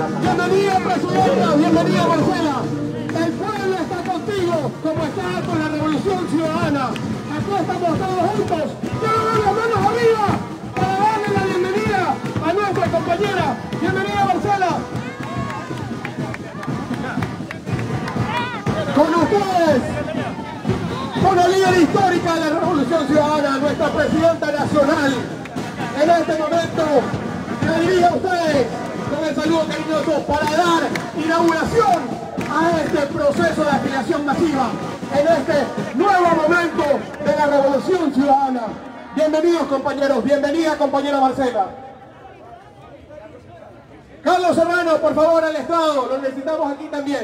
Bienvenida, presidenta, bienvenida, Marcela. El pueblo está contigo, como está con la Revolución Ciudadana. Aquí estamos todos juntos. Quiero dar las manos arriba para darle la bienvenida a nuestra compañera. Bienvenida, Marcela. Con ustedes, una líder histórica de la Revolución Ciudadana, nuestra presidenta nacional. En este momento, me dirijo a ustedes con el saludo cariñoso para dar inauguración a este proceso de afiliación masiva, en este nuevo momento de la Revolución Ciudadana. Bienvenidos, compañeros, bienvenida, compañera Marcela. Carlos Serrano, por favor, al estrado, lo necesitamos aquí también.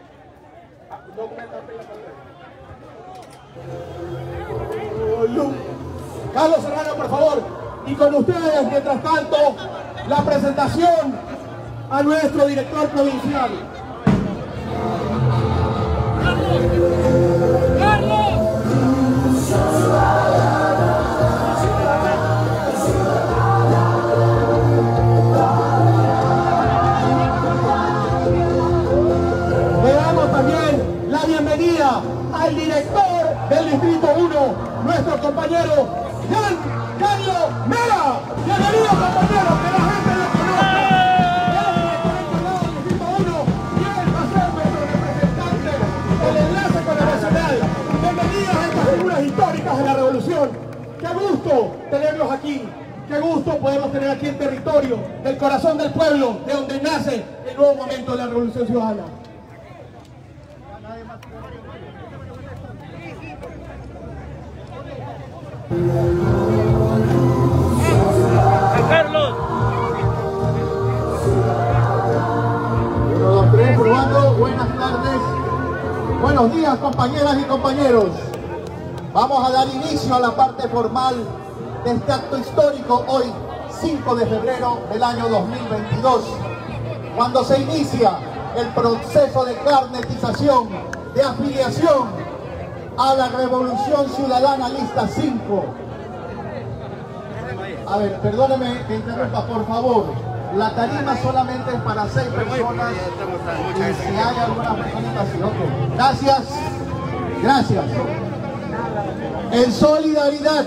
Carlos Serrano, por favor. Y con ustedes, mientras tanto, la presentación a nuestro director provincial. Le damos también la bienvenida al director del Distrito 1, nuestro compañero Giancarlo Mera. Bienvenido, compañero, que la gente lo conozca. El Distrito 1 y él va a ser nuestro representante, el enlace con la nacional. Bienvenidos a estas figuras históricas de la revolución. Qué gusto tenerlos aquí. Qué gusto podemos tener aquí en territorio del corazón del pueblo, de donde nace el nuevo momento de la Revolución Ciudadana. Carlos. 1, 2, 3, probando. Buenas tardes. Buenos días, compañeras y compañeros. Vamos a dar inicio a la parte formal de este acto histórico hoy, 5 de febrero del año 2022, cuando se inicia el proceso de carnetización, de afiliación a la Revolución Ciudadana Lista 5. A ver, perdóneme que interrumpa, por favor. La tarima solamente es para 6 personas. Y si hay alguna persona así, ok. Gracias. Gracias. En solidaridad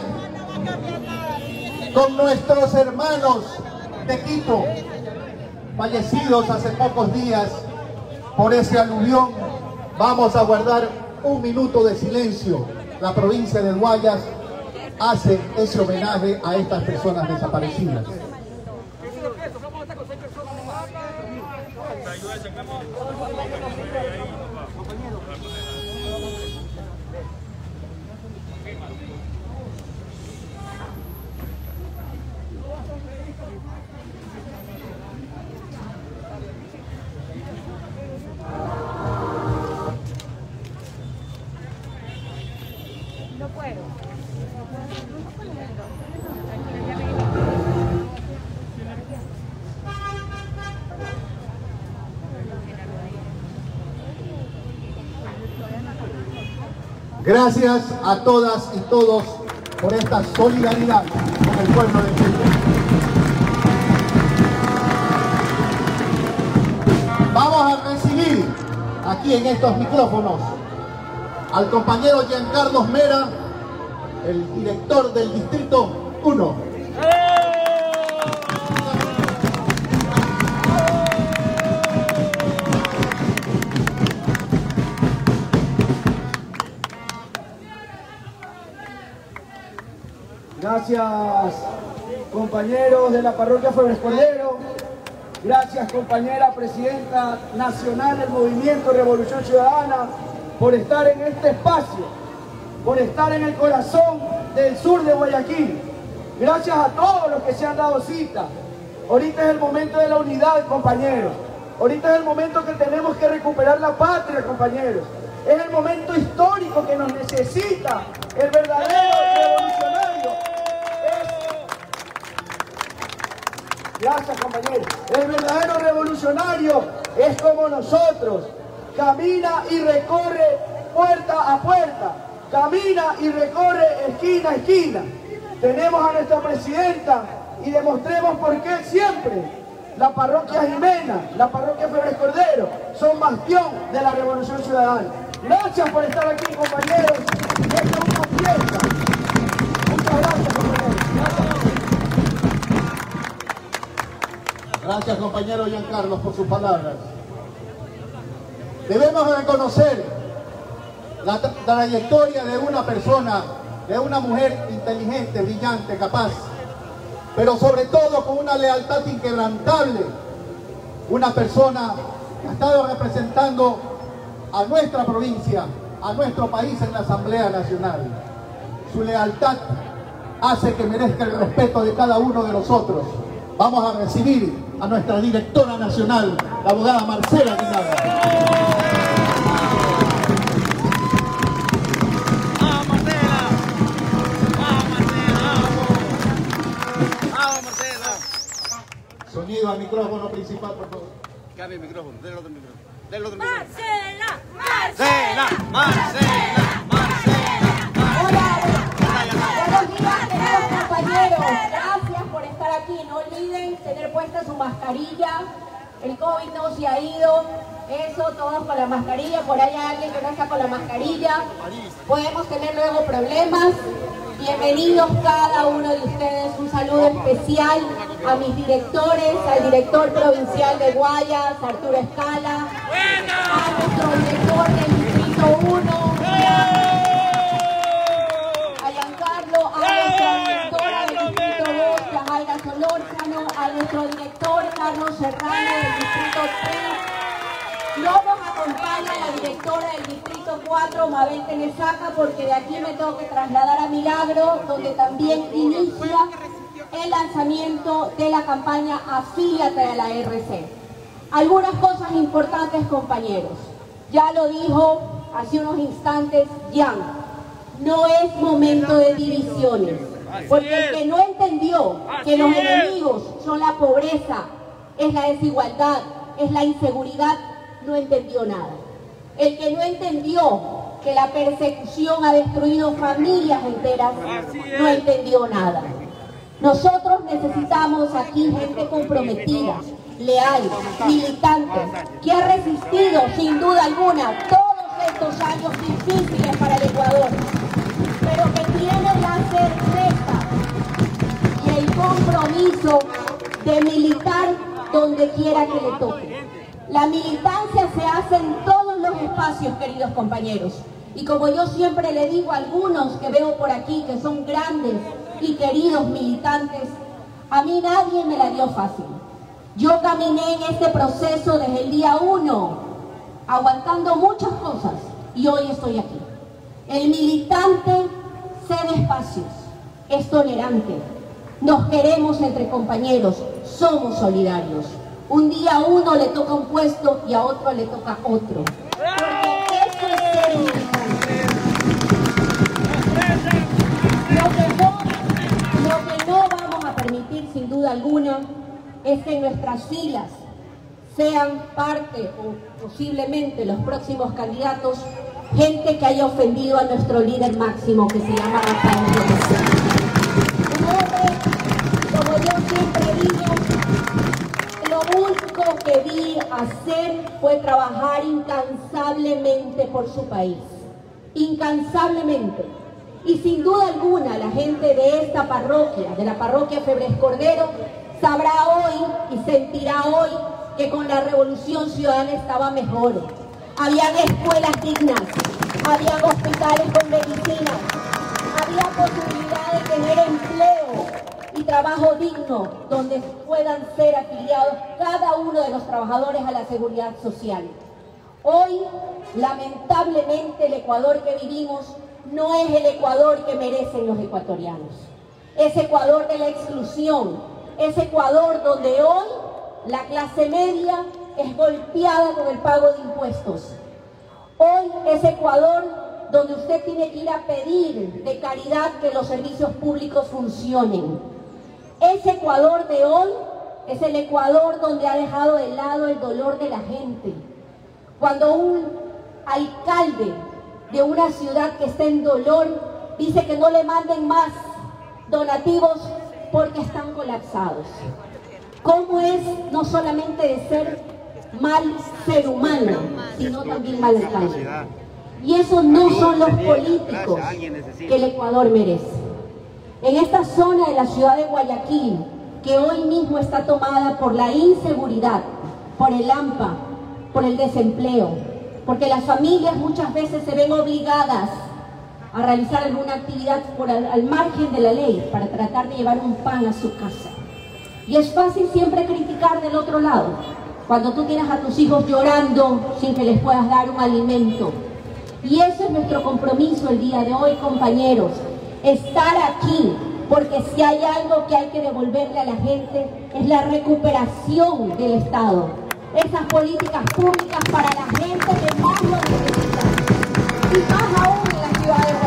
con nuestros hermanos de Quito, fallecidos hace pocos días por ese aluvión, vamos a guardar un minuto de silencio. La provincia del Guayas hace ese homenaje a estas personas desaparecidas. No puedo. Gracias a todas y todos por esta solidaridad con el pueblo de Chile. Vamos a recibir aquí en estos micrófonos al compañero Giancarlo Mera, el director del Distrito 1. Gracias, compañeros de la parroquia Febre Escondero. Gracias, compañera presidenta nacional del Movimiento Revolución Ciudadana, por estar en este espacio, por estar en el corazón del sur de Guayaquil. Gracias a todos los que se han dado cita. Ahorita es el momento de la unidad, compañeros. Ahorita es el momento que tenemos que recuperar la patria, compañeros. Es el momento histórico que nos necesita el verdadero revolucionario. Gracias, compañeros. El verdadero revolucionario es como nosotros. Camina y recorre puerta a puerta. Camina y recorre esquina a esquina. Tenemos a nuestra presidenta y demostremos por qué siempre la parroquia Jimena, la parroquia Febres Cordero, son bastión de la Revolución Ciudadana. Gracias por estar aquí, compañeros. Esta es una fiesta. Muchas gracias, compañeros. Gracias, compañero Giancarlo, por sus palabras. Debemos reconocer la trayectoria de una persona, de una mujer inteligente, brillante, capaz, pero sobre todo con una lealtad inquebrantable. Una persona que ha estado representando a nuestra provincia, a nuestro país en la Asamblea Nacional. Su lealtad hace que merezca el respeto de cada uno de nosotros. Vamos a recibir a nuestra directora nacional, la abogada Marcela Aguinaga. ¡Vamos, Marcela! ¡Vamos, Marcela! ¡Vamos, Marcela! Sonido al micrófono principal, por favor. Cambia el micrófono, del otro micrófono. Del otro micrófono. Marcela, Marcela, Marcela, Marcela. buenos días, queridos compañeros. Gracias por estar aquí. No olviden tener puesta su mascarilla. El COVID no se ha ido. Eso, todos con la mascarilla. Por ahí hay alguien que no está con la mascarilla. Podemos tener luego problemas. Bienvenidos cada uno de ustedes. Un saludo especial a mis directores, al director provincial de Guayas, Arturo Escala, a nuestro director del Distrito 1, a Giancarlo, a nuestra directora del Distrito 2, Yajaira Solórzano, a nuestro director Carlos Serrano del Distrito 3. Luego nos acompaña la directora del Distrito 4, Mabel Tenesaca, porque de aquí me tengo que trasladar a Milagro, donde también inicia el lanzamiento de la campaña Afíliate a la RC. Algunas cosas importantes, compañeros. Ya lo dijo hace unos instantes Jan, no es momento de divisiones, porque el que no entendió que los enemigos son la pobreza, es la desigualdad, es la inseguridad, no entendió nada. El que no entendió que la persecución ha destruido familias enteras, no entendió nada. Nosotros necesitamos aquí gente comprometida, leal, militante, que ha resistido sin duda alguna todos estos años difíciles para el Ecuador, pero que tiene la certeza y el compromiso de militar donde quiera que le toque. La militancia se hace en todos los espacios, queridos compañeros. Y como yo siempre le digo a algunos que veo por aquí, que son grandes y queridos militantes, a mí nadie me la dio fácil. Yo caminé en este proceso desde el día 1, aguantando muchas cosas, y hoy estoy aquí. El militante cede espacios, es tolerante, nos queremos entre compañeros, somos solidarios. Un día a uno le toca un puesto y a otro le toca otro. Porque eso es ser militante. Lo que no vamos a permitir sin duda alguna es que nuestras filas sean parte o posiblemente los próximos candidatos gente que haya ofendido a nuestro líder máximo, que se llama Rafael López. Un hombre, como yo siempre digo, lo único que vi hacer fue trabajar incansablemente por su país. Incansablemente. Y sin duda alguna la gente de esta parroquia, de la parroquia Febres Cordero, sabrá hoy y sentirá hoy que con la Revolución Ciudadana estaba mejor. Habían escuelas dignas, habían hospitales con medicina, había posibilidad de tener empleo y trabajo digno donde puedan ser afiliados cada uno de los trabajadores a la seguridad social. Hoy, lamentablemente, el Ecuador que vivimos no es el Ecuador que merecen los ecuatorianos. Es Ecuador de la exclusión, es Ecuador donde hoy la clase media es golpeada con el pago de impuestos. Hoy es Ecuador donde usted tiene que ir a pedir de caridad que los servicios públicos funcionen. Ese Ecuador de hoy es el Ecuador donde ha dejado de lado el dolor de la gente. Cuando un alcalde de una ciudad que está en dolor dice que no le manden más donativos porque están colapsados. cómo es no solamente de ser mal ser humano, sino también mal alcalde. Y esos no son los políticos que el Ecuador merece. En esta zona de la ciudad de Guayaquil, que hoy mismo está tomada por la inseguridad, por el hampa, por el desempleo, porque las familias muchas veces se ven obligadas a realizar alguna actividad al margen de la ley para tratar de llevar un pan a su casa. Y es fácil siempre criticar del otro lado, cuando tú tienes a tus hijos llorando sin que les puedas dar un alimento. Y ese es nuestro compromiso el día de hoy, compañeros, estar aquí, porque si hay algo que hay que devolverle a la gente es la recuperación del Estado. Esas políticas públicas para la gente que más lo necesita. Y más aún en la ciudad de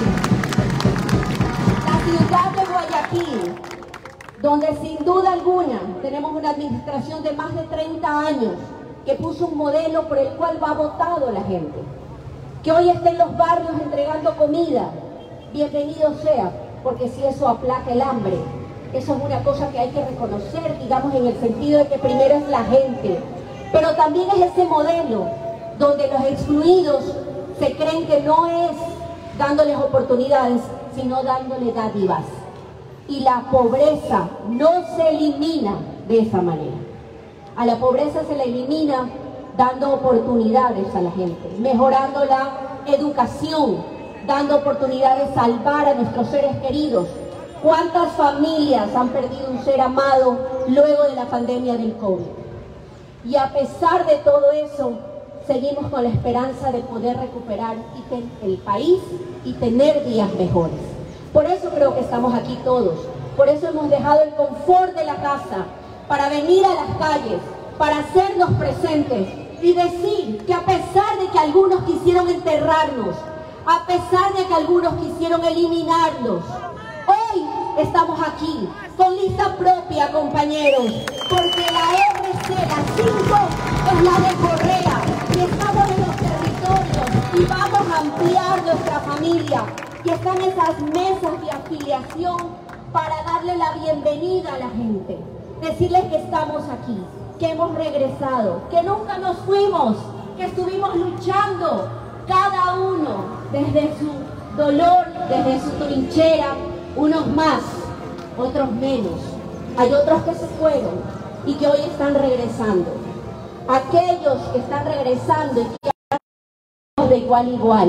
Guayaquil. La ciudad de Guayaquil, donde sin duda alguna tenemos una administración de más de 30 años que puso un modelo por el cual va votado la gente. Que hoy esté en los barrios entregando comida, bienvenido sea, porque si eso aplaca el hambre, eso es una cosa que hay que reconocer, digamos, en el sentido de que primero es la gente, pero también es ese modelo donde los excluidos se creen que no es dándoles oportunidades, sino dándoles dádivas. Y la pobreza no se elimina de esa manera. A la pobreza se la elimina dando oportunidades a la gente, mejorando la educación, dando oportunidades de salvar a nuestros seres queridos. ¿Cuántas familias han perdido un ser amado luego de la pandemia del COVID? Y a pesar de todo eso, seguimos con la esperanza de poder recuperar el país y tener días mejores. Por eso creo que estamos aquí todos. Por eso hemos dejado el confort de la casa para venir a las calles, para hacernos presentes y decir que a pesar de que algunos quisieron enterrarnos, a pesar de que algunos quisieron eliminarnos, hoy estamos aquí con lista propia, compañeros, porque la RC, la 5, es la de Correa y estamos en los territorios y vamos a ampliar nuestra familia y están esas mesas de afiliación para darle la bienvenida a la gente, decirles que estamos aquí, que hemos regresado, que nunca nos fuimos, que estuvimos luchando cada uno desde su dolor, desde su trinchera, unos más, otros menos. Hay otros que se fueron y que hoy están regresando. Aquellos que están regresando y que están de igual a igual,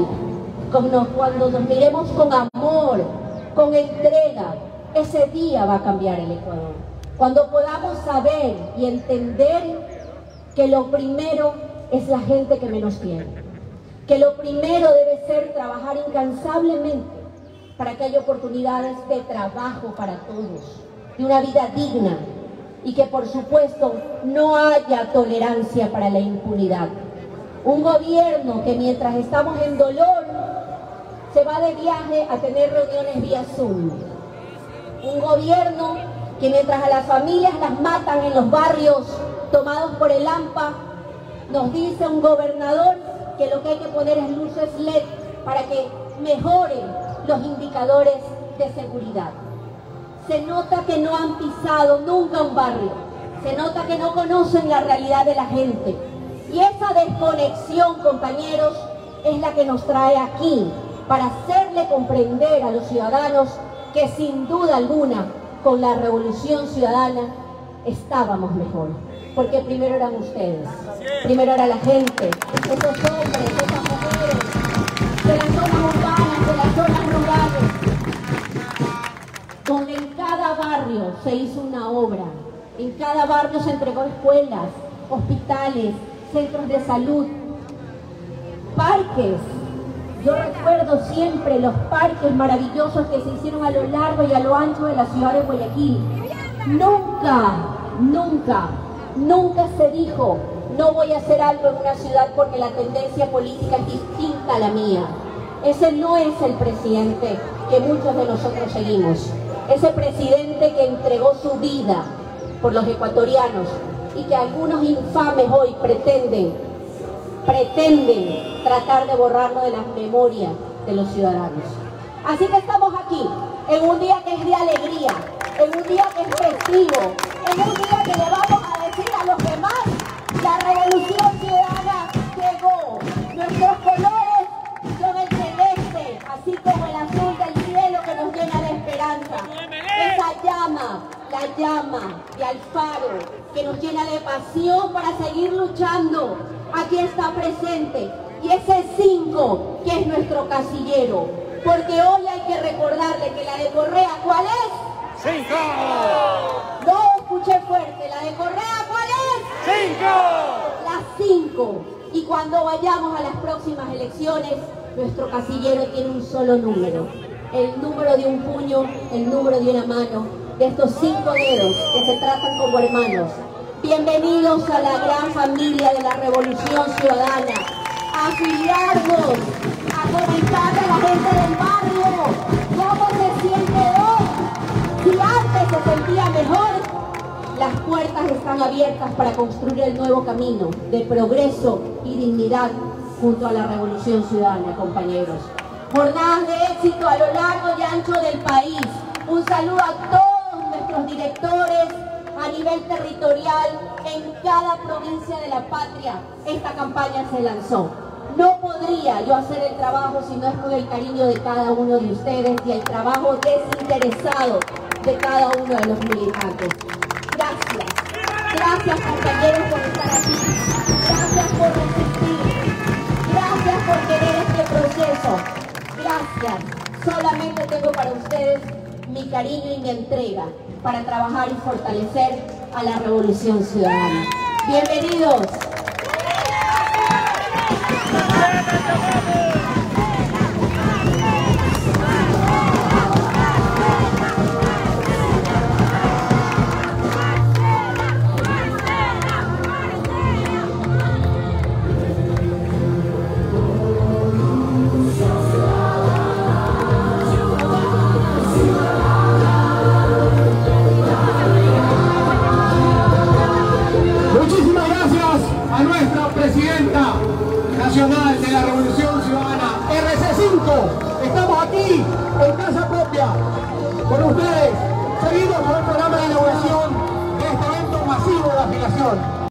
cuando nos miremos con amor, con entrega, ese día va a cambiar el Ecuador. Cuando podamos saber y entender que lo primero es la gente que menos tiene, que lo primero debe ser trabajar incansablemente para que haya oportunidades de trabajo para todos, de una vida digna, y que por supuesto no haya tolerancia para la impunidad. Un gobierno que mientras estamos en dolor se va de viaje a tener reuniones vía Zoom. Un gobierno que mientras a las familias las matan en los barrios tomados por el hampa, nos dice un gobernador que lo que hay que poner es luces LED para que mejoren los indicadores de seguridad. Se nota que no han pisado nunca un barrio, se nota que no conocen la realidad de la gente. Y esa desconexión, compañeros, es la que nos trae aquí, para hacerle comprender a los ciudadanos que sin duda alguna, con la revolución ciudadana, estábamos mejor. Porque primero eran ustedes, primero era la gente, esos hombres, esas mujeres, de las zonas urbanas, de las zonas rurales, donde en cada barrio se hizo una obra, en cada barrio se entregó escuelas, hospitales, centros de salud, parques. Yo recuerdo siempre los parques maravillosos que se hicieron a lo largo y a lo ancho de la ciudad de Guayaquil. Nunca se dijo, no voy a hacer algo en una ciudad porque la tendencia política es distinta a la mía. Ese no es el presidente que muchos de nosotros seguimos. Ese presidente que entregó su vida por los ecuatorianos y que algunos infames hoy pretenden tratar de borrarlo de las memorias de los ciudadanos. Así que estamos aquí, en un día que es de alegría, en un día que es festivo, en un día que le vamos a decir a los demás, la Revolución Ciudadana llegó. Nuestros colores son el celeste, así como el azul del cielo que nos llena de esperanza. Esa llama, la llama de Alfaro, que nos llena de pasión para seguir luchando, aquí está presente. Y ese 5, que es nuestro casillero, porque hoy hay que recordarle que la de Correa, ¿cuál es? 5. No escuché fuerte, la de Correa, ¿cuál es? 5. La 5. Y cuando vayamos a las próximas elecciones, nuestro casillero tiene un solo número. El número de un puño, el número de una mano, de estos 5 dedos que se tratan como hermanos. Bienvenidos a la gran familia de la Revolución Ciudadana. A afiliarnos, a comentarle a la gente del barrio cómo se siente hoy. Si antes se sentía mejor, las puertas están abiertas para construir el nuevo camino de progreso y dignidad junto a la Revolución Ciudadana, compañeros. Jornadas de éxito a lo largo y ancho del país. Un saludo a todos nuestros directores a nivel territorial. En cada provincia de la patria esta campaña se lanzó. No podría yo hacer el trabajo si no es con el cariño de cada uno de ustedes y el trabajo desinteresado de cada uno de los militantes. Gracias. Gracias, compañeros, por estar aquí. Gracias por resistir. Gracias por querer este proceso. Gracias. Solamente tengo para ustedes mi cariño y mi entrega para trabajar y fortalecer a la Revolución Ciudadana. Bienvenidos. Muchísimas gracias a nuestra presidenta nacional de la Revolución Ciudadana, RC5. Estamos aquí en casa propia con ustedes. Seguimos con el programa de inauguración de este evento masivo de afiliación.